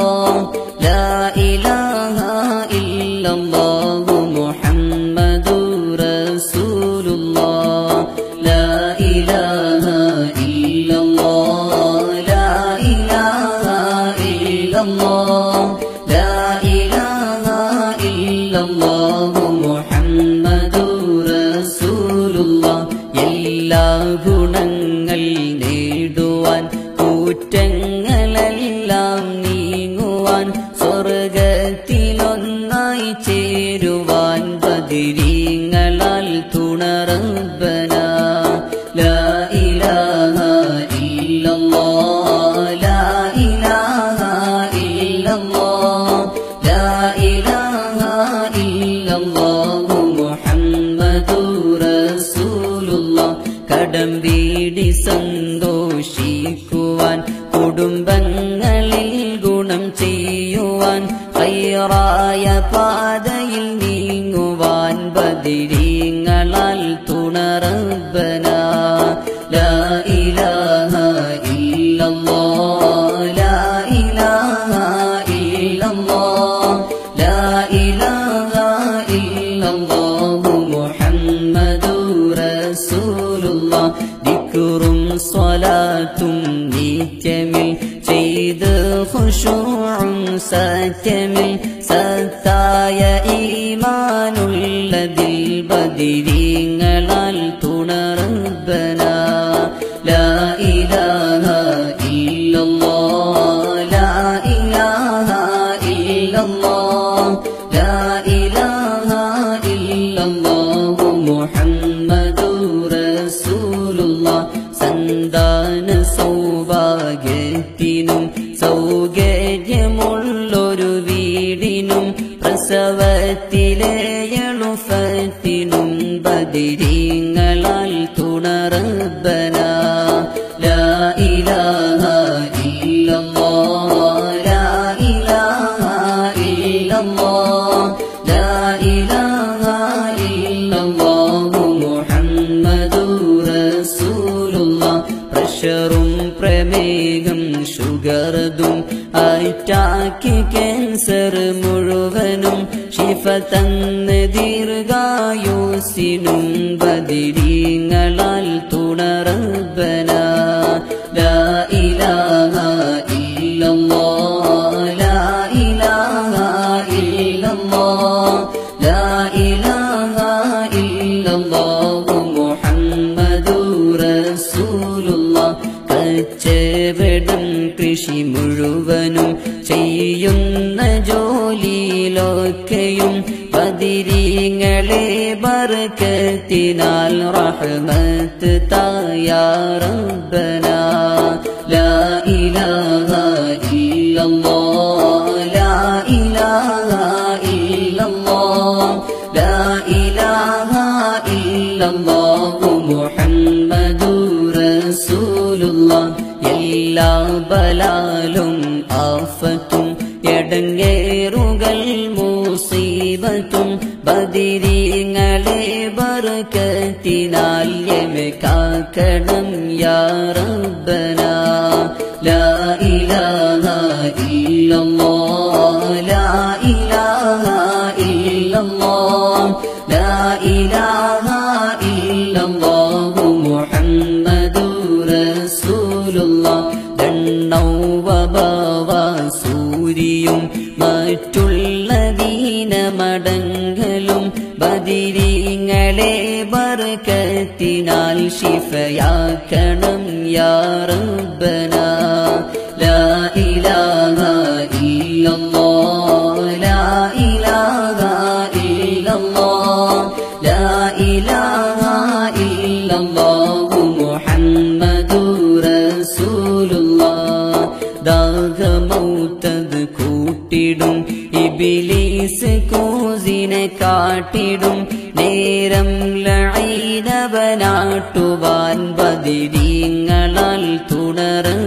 illallah, la ilaha illallah, Muhammadur Rasulullah, la ilaha illallah, la ilaha illallah, la ilaha illallah, Muhammadur Rasulullah. എല്ലാ ഗുണങ്ങൾ നേടുവാൻ കുറ്റങ്ങളെല്ലാം നീങ്ങുവാൻ സ്വർഗത്തിലൊന്നായി ചേരുവാൻ ബദരീങ്ങളാൽ തുണ റബ്ബനാ. ലാ ഇലാഹ ഇല്ലല്ലാഹ്, ലാ ഇലാഹ ഇല്ലല്ലാഹ്, ലാ ഇലാഹ ഇല്ലല്ലാഹ്, മുഹമ്മദുർ റസൂലുള്ളാഹ്. കടം വീടി സന്തോഷിക്കുവാൻ കുടുംബങ്ങളിൽ ഗുണം ചെയ്യുവാൻ ഖൈറായ പാതയിൽ നീങ്ങുവാൻ ബദരീങ്ങളാൽ തുണ റബ്ബനാ. ലാ ഇലാഹ ഇല്ലല്ലാഹ്, ലാ ഇലാഹ ഇല്ലല്ലാഹ്, ലാ ഇലാഹ ഇല്ലല്ലാഹ്, മുഹമ്മദുർ റസൂലുള്ളാഹ്. ദിക്റും സ്വലാത്തും നിത്യമിൽ ചെയ്ത് ഖുശൂഉം സത്യമിൽ സത്തായ ഈമാനുള്ളതിൽ ബദരീങ്ങളാൽ തുണ റബ്ബനാ. ലാ ഇലാഹ ഇല്ലല്ലാഹ്, ലാ ഇലാഹ ഇല്ലല്ലാഹ്, ലാ ഇലാഹ ഇല്ലല്ലാഹ്, മുഹമ്മദുർ റസൂലുള്ളാഹ്. സന്താന സൗഭാഗ്യത്തിനും സൗകര്യമുള്ളൊരു വീടിനും പ്രസവത്തിലെ എളുപ്പത്തിനും ബദരീങ്ങളാൽ തുണ റബ്ബനാ. ലാ ഇലാഹ ഇല്ലല്ലാഹ്, ലാ ഇലാഹ ഇല്ലല്ലാഹ്, ലാ ഇലാഹ ഇല്ലല്ലാഹ്, മുഹമ്മദുർ റസൂലുള്ളാഹ്. പ്രഷറും പ്രമേഹം ഷുഗർദും അറ്റാക്ക് ക്യാൻസർ മുഴുവനും ശിഫ തന്ന് ദീർഘായുസ്സിനും ബദരീങ്ങളാൽ തുണ റബ്ബനാ. ലാ ഇലാഹ ഇല്ലല്ലാഹ്, ലാ ഇലാഹ ഇല്ലല്ലാഹ്, ലാ ഇലാഹ ഇല്ലല്ലാഹ്, മുഹമ്മദുർ റസൂലുള്ളാഹ്. കച്ചവടം കൃഷി മുഴുവനും ചെയ്യുന്ന ജോലിയിലൊക്കെയും ബദരീങ്ങളെ ബർക്കത്തിനാൽ റഹ്മത്ത് തായാ റബ്ബനാ. ലാ ഇലാഹ ഇല്ലല്ലാഹ്, ലാ ഇലാഹ ഇല്ലല്ലാഹ്, ലാ ഇലാഹ ഇല്ലല്ലാഹ്, മുഹമ്മദുർ റസൂലുള്ളാഹ്. എല്ലാ ബലാലും ആഫത്തും എടങ്ങേറുകൾ മുസീബത്തും ബദരീങ്ങളെ ബർക്കത്തിനാൽ യമകാക്കണം യാ റബ്ബനാ. ലാ ഇലാഹ ഇല്ലല്ലാഹ്, ലാ ഇലാഹ ഇല്ലല്ലാഹ്, ലാ ഇലാഹ ഇല്ലല്ലാഹ്, മുഹമ്മദുർ റസൂലുള്ളാഹ്. സൂര്യയും മറ്റുള്ള ദീനമടങ്ങലും ബദരീങ്ങളെ ബർക്കത്തിനാൽ ശിഫയാക്കണം യാ റബ്ബനാ. ലാ ഇലാഹ ഇല്ലല്ലാഹ്, ലാ ഇലാഹ ഇല്ലല്ലാഹ്, ലാ ഇലാഹ ഇല്ലല്ലാഹ്, മുഹമ്മദുർ റസൂലുള്ളാഹ്. ദാഹമൗത്തത് കൂട്ടിടും ഇബ്ലീസ് കൂസിനെ കാട്ടിടും നേരം ലഈനവനാട്ടുവാൻ ബദരീങ്ങളാൽ തുണ